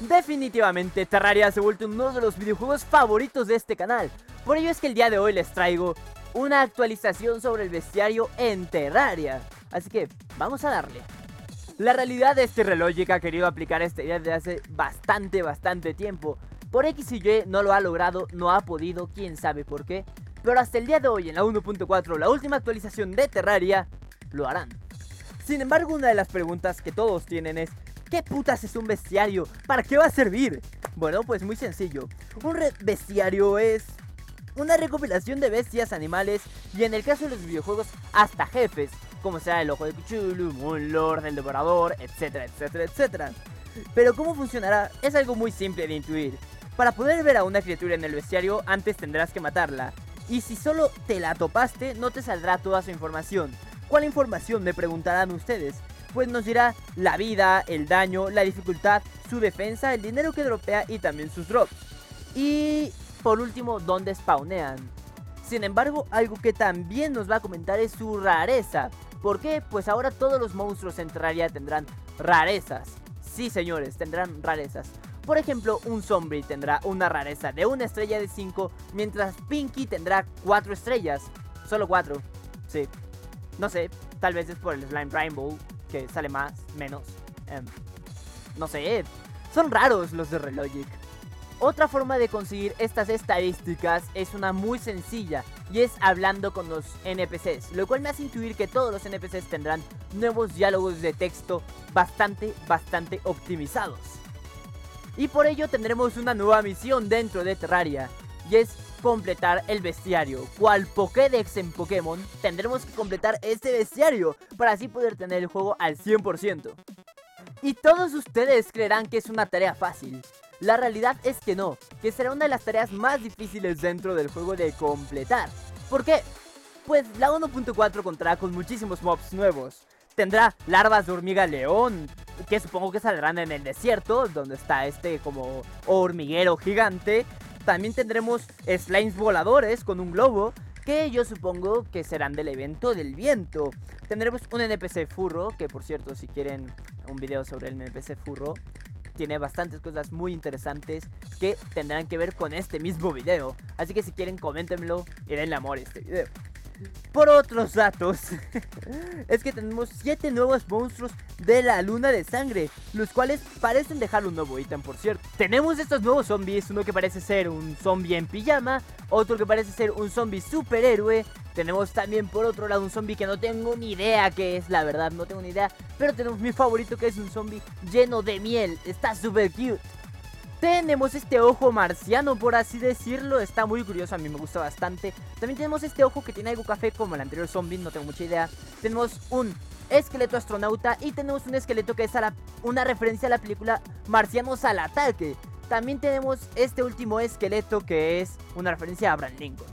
Definitivamente Terraria se ha vuelto uno de los videojuegos favoritos de este canal. Por ello es que el día de hoy les traigo una actualización sobre el bestiario en Terraria. Así que vamos a darle. La realidad es que Relogic ha querido aplicar esta idea desde hace bastante tiempo. Por X y Y no lo ha logrado, no ha podido, quién sabe por qué. Pero hasta el día de hoy, en la 1.4, la última actualización de Terraria, lo harán. Sin embargo, una de las preguntas que todos tienen es: ¿qué putas es un bestiario? ¿Para qué va a servir? Bueno, pues muy sencillo. Un bestiario es una recopilación de bestias, animales y en el caso de los videojuegos hasta jefes, como sea el ojo de Cthulhu, Moonlord, el Devorador, etcétera. Pero ¿cómo funcionará? Es algo muy simple de intuir. Para poder ver a una criatura en el bestiario, antes tendrás que matarla. Y si solo te la topaste, no te saldrá toda su información. ¿Cuál información? Me preguntarán ustedes. Pues nos dirá la vida, el daño, la dificultad, su defensa, el dinero que dropea y también sus drops. Y por último, dónde spawnean. Sin embargo, algo que también nos va a comentar es su rareza. ¿Por qué? Pues ahora todos los monstruos en Terraria tendrán rarezas. Sí, señores, tendrán rarezas. Por ejemplo, un zombie tendrá una rareza de 1 estrella de 5, mientras Pinky tendrá 4 estrellas. Solo 4, sí. No sé, tal vez es por el Slime Rainbow, que sale más, menos. No sé, son raros los de Relogic. Otra forma de conseguir estas estadísticas es una muy sencilla, y es hablando con los NPCs, lo cual me hace intuir que todos los NPCs tendrán nuevos diálogos de texto bastante optimizados. Y por ello tendremos una nueva misión dentro de Terraria, y es completar el bestiario. Cual Pokédex en Pokémon, tendremos que completar este bestiario para así poder tener el juego al 100%. Y todos ustedes creerán que es una tarea fácil. La realidad es que no, que será una de las tareas más difíciles dentro del juego de completar. ¿Por qué? Pues la 1.4 contará con muchísimos mobs nuevos. Tendrá larvas de hormiga león, que supongo que saldrán en el desierto, donde está este como hormiguero gigante. También tendremos slimes voladores con un globo, que yo supongo que serán del evento del viento. Tendremos un NPC furro, que por cierto, si quieren un video sobre el NPC furro, tiene bastantes cosas muy interesantes que tendrán que ver con este mismo video. Así que si quieren, coméntenmelo y denle amor a este video. Por otros datos, es que tenemos 7 nuevos monstruos de la luna de sangre, los cuales parecen dejar un nuevo ítem, por cierto. Tenemos estos nuevos zombies, uno que parece ser un zombie en pijama, otro que parece ser un zombie superhéroe. Tenemos también por otro lado un zombie que no tengo ni idea qué es, la verdad, no tengo ni idea. Pero tenemos mi favorito, que es un zombie lleno de miel, está super cute. Tenemos este ojo marciano, por así decirlo, está muy curioso, a mí me gusta bastante. También tenemos este ojo que tiene algo café como el anterior zombie, no tengo mucha idea. Tenemos un esqueleto astronauta y tenemos un esqueleto que es una referencia a la película Marcianos al Ataque. También tenemos este último esqueleto que es una referencia a Abraham Lincoln.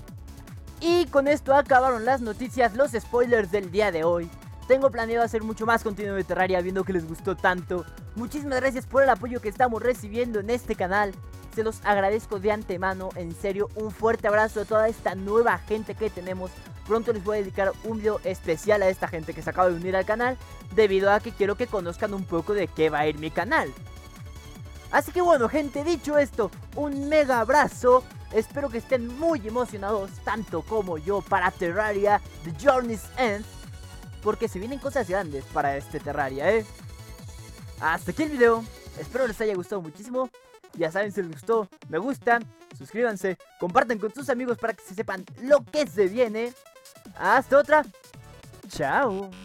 Y con esto acabaron las noticias, los spoilers del día de hoy. Tengo planeado hacer mucho más contenido de Terraria, viendo que les gustó tanto. Muchísimas gracias por el apoyo que estamos recibiendo en este canal. Se los agradezco de antemano, en serio, un fuerte abrazo a toda esta nueva gente que tenemos. Pronto les voy a dedicar un video especial a esta gente que se acaba de unir al canal, debido a que quiero que conozcan un poco de qué va a ir mi canal. Así que bueno, gente, dicho esto, un mega abrazo. Espero que estén muy emocionados, tanto como yo, para Terraria The Journey's End, porque se vienen cosas grandes para este Terraria, Hasta aquí el video, espero les haya gustado muchísimo. Ya saben, si les gustó, me gusta, suscríbanse, compartan con sus amigos para que se sepan lo que se viene. Hasta otra, chao.